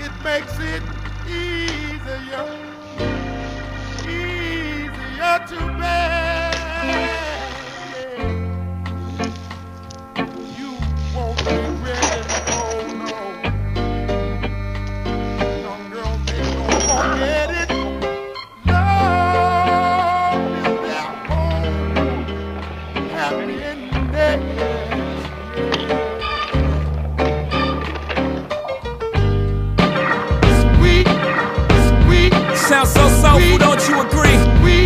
It makes it easier to bear. You won't regret it, oh no. Some girls ain't gonna forget it. Love is their home, happiness. Sweet, sweet. Sounds so soulful, don't you agree?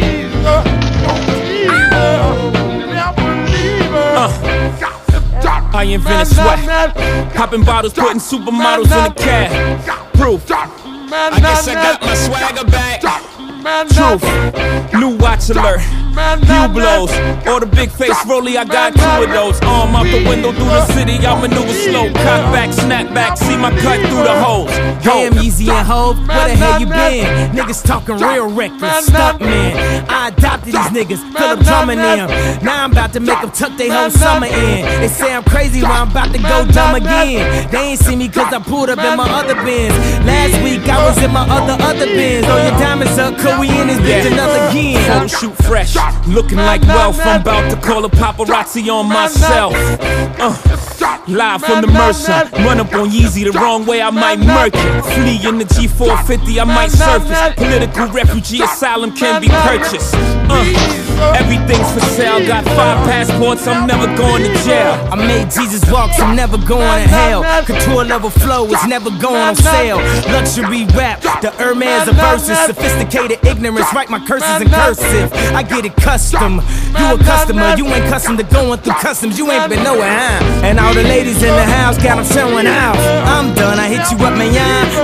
I invented sweat, popping bottles, putting supermodels in a cab. Proof, I guess I got my swagger back. Truth, new watch alert, view blows, or the big face rollie, I got 2 of those. Arm out the window through the city, I maneuver slow. Cock back, snap back, see my cut through the holes. Damn, Easy and Hove, where the hell you been? Niggas talking real reckless, stunt man. I adopted these niggas, Philip drumming them. Now I'm about to make them tuck their whole summer in. They say I'm crazy, well I'm about to go dumb again. They ain't see me cause I pulled up in my other Benz. Last week I was in my other Benz. Throw your diamonds up, cause we in this bitch another again. Photo shoot fresh, looking like wealth. I'm about to call a paparazzi on myself. Live from the Mercer, run up on Yeezy the wrong way, I might murk it. Flee in the G450, I might surface. Political refugee asylum can be purchased. Everything's for sale, got 5 passports, I'm never going to jail. I made Jesus walk, so I'm never going to hell. Couture level flow is never going on sale. Luxury rap, the Hermes of verses. Sophisticated ignorance, write my curses in cursive. I get it custom, you a customer. You ain't custom to going through customs, you ain't been nowhere, huh? And all the ladies in the house got them showing out. I'm done, I hit you up, man,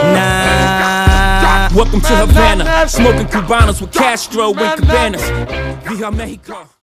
nah. Welcome to Havana, smoking Cubanos with Castro and Cabanas. Via Mexico.